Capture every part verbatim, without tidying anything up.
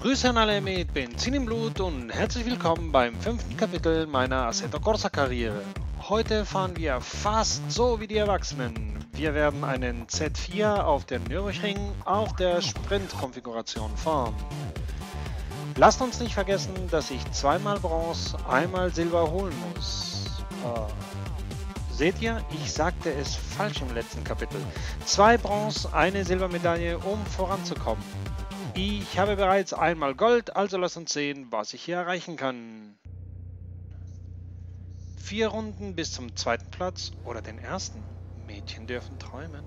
Grüße an alle mit Benzin im Blut und herzlich willkommen beim fünften Kapitel meiner Assetto Corsa Karriere. Heute fahren wir fast so wie die Erwachsenen. Wir werden einen Z vier auf der Nürburgring auf der Sprint-Konfiguration fahren. Lasst uns nicht vergessen, dass ich zweimal Bronze, einmal Silber holen muss. Äh, seht ihr, ich sagte es falsch im letzten Kapitel. Zwei Bronze, eine Silbermedaille, um voranzukommen. Ich habe bereits einmal Gold, also lasst uns sehen, was ich hier erreichen kann. Vier Runden bis zum zweiten Platz oder den ersten. Mädchen dürfen träumen.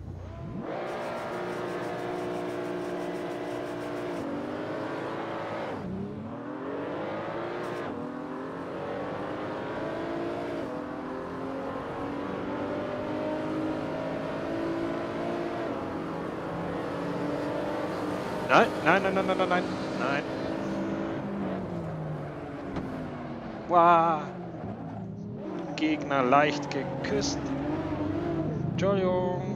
Nein, nein, nein, nein, nein, nein, nein, nein. Wow. Gegner leicht geküsst. Entschuldigung.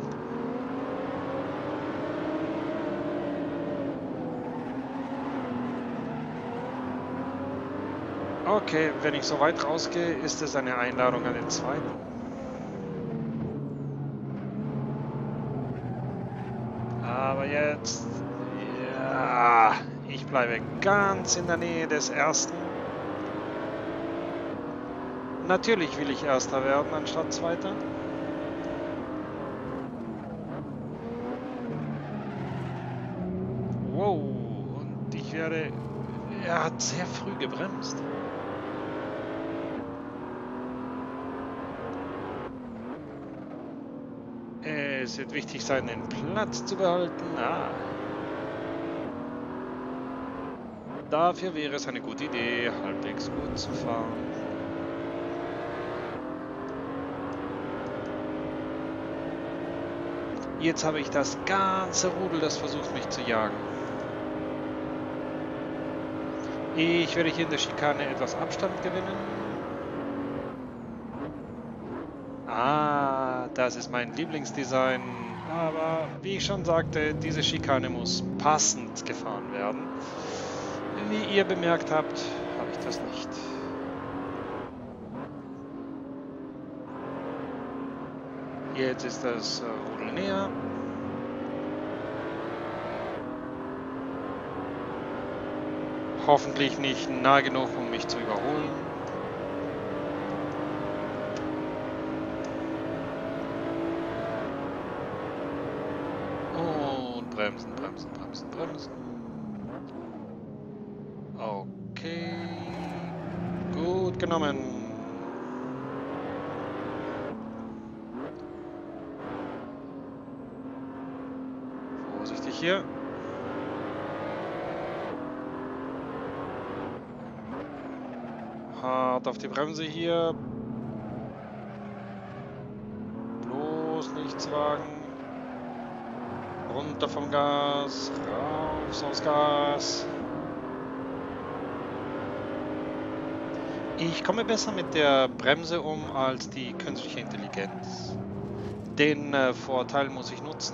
Okay, wenn ich so weit rausgehe, ist es eine Einladung an den zweiten. Aber jetzt... Ja, ich bleibe ganz in der Nähe des ersten. Natürlich will ich Erster werden, anstatt Zweiter. Wow, und ich werde... Er hat sehr früh gebremst. Es wird wichtig sein, den Platz zu behalten. Ah. Dafür wäre es eine gute Idee, halbwegs gut zu fahren. Jetzt habe ich das ganze Rudel, das versucht mich zu jagen. Ich werde hier in der Schikane etwas Abstand gewinnen. Ah, das ist mein Lieblingsdesign. Aber wie ich schon sagte, diese Schikane muss passend gefahren werden. Wie ihr bemerkt habt, habe ich das nicht. Jetzt ist das Rudel näher. Hoffentlich nicht nah genug, um mich zu überholen. Und bremsen, bremsen, bremsen, bremsen. Okay. Gut genommen. Vorsichtig hier. Hart auf die Bremse hier. Bloß nichts wagen. Runter vom Gas. Raus aufs Gas. Ich komme besser mit der Bremse um als die künstliche Intelligenz. Den äh, Vorteil muss ich nutzen.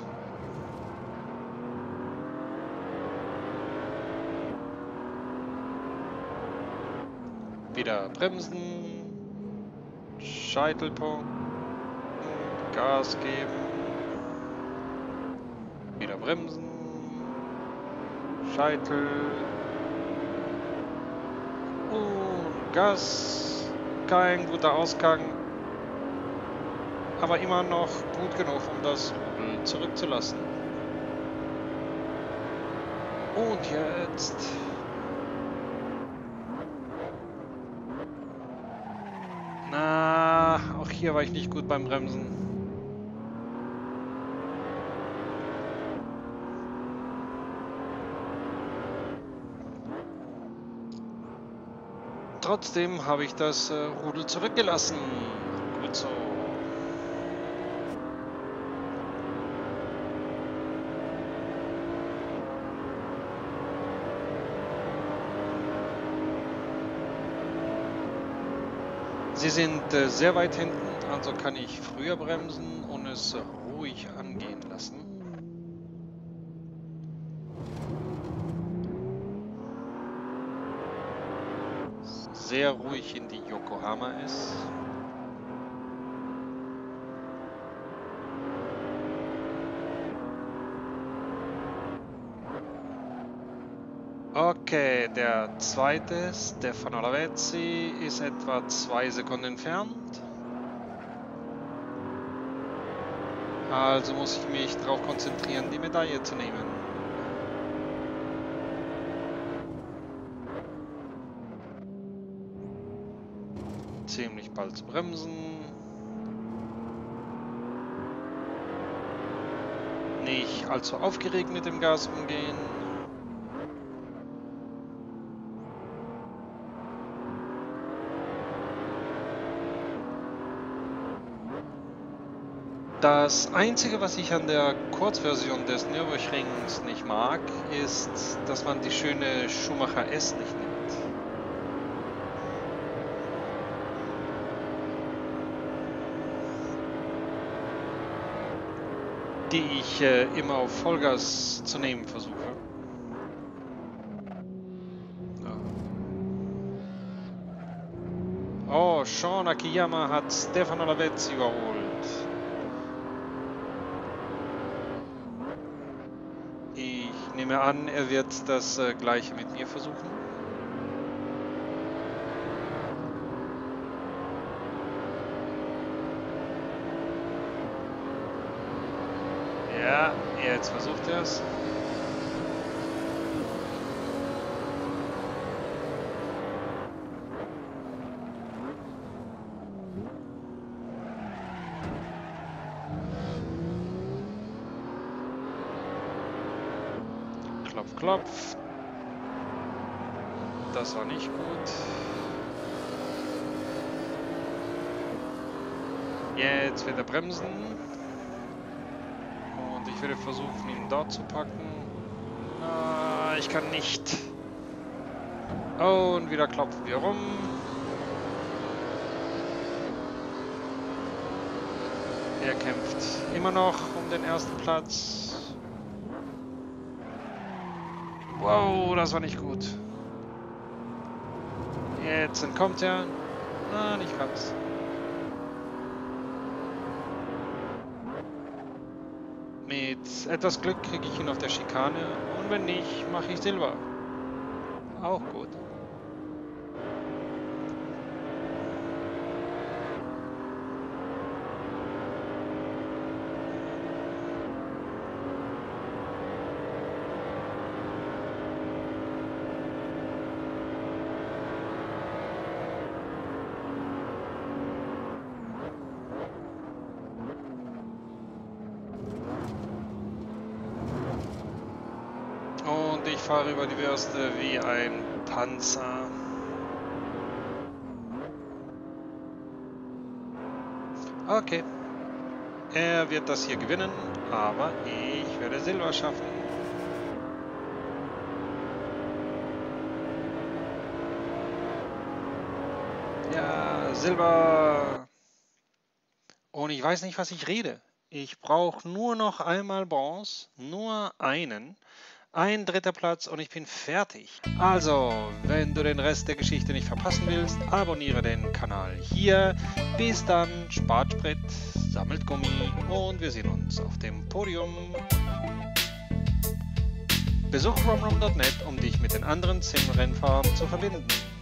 Wieder bremsen, Scheitelpunkt, Gas geben, wieder bremsen, Scheitel und Gas. Kein guter Ausgang, aber immer noch gut genug, um das Rudel zurückzulassen. Und jetzt... Na, auch hier war ich nicht gut beim Bremsen. Trotzdem habe ich das äh, Rudel zurückgelassen. Gut so. Sie sind äh, sehr weit hinten, also kann ich früher bremsen und es äh, ruhig angehen lassen. sehr ruhig in die Yokohama ist. Okay, der zweite, Stefano Lavezzi, ist etwa zwei Sekunden entfernt. Also muss ich mich darauf konzentrieren, die Medaille zu nehmen. Ziemlich bald zu bremsen. Nicht allzu aufgeregt mit dem Gas umgehen. Das Einzige, was ich an der Kurzversion des Nürburgrings nicht mag, ist, dass man die schöne Schumacher S nicht nimmt. Die ich äh, immer auf Vollgas zu nehmen versuche. Ja. Oh, Sean Akiyama hat Stefano Lavezzi überholt. Ich nehme an, er wird das äh, gleiche mit mir versuchen. Ja, jetzt versucht er es. Klopf, klopf. Das war nicht gut. Jetzt wird er bremsen. Und ich werde versuchen, ihn dort zu packen. Ah, ich kann nicht. Oh, und wieder klopfen wir rum. Er kämpft immer noch um den ersten Platz. Wow, das war nicht gut. Jetzt entkommt er. Na, nicht ganz. Mit etwas Glück kriege ich ihn auf der Schikane und wenn nicht, mache ich Silber. Auch gut. Und ich fahre über die Würste wie ein Panzer. Okay. Er wird das hier gewinnen, aber ich werde Silber schaffen. Ja, Silber. Und ich weiß nicht, was ich rede. Ich brauche nur noch einmal Bronze, nur einen. Ein dritter Platz und ich bin fertig. Also, wenn du den Rest der Geschichte nicht verpassen willst, abonniere den Kanal hier. Bis dann, spart Sprit, sammelt Gummi und wir sehen uns auf dem Podium. Besuch romrom punkt net, um dich mit den anderen Sim-Rennfahrern zu verbinden.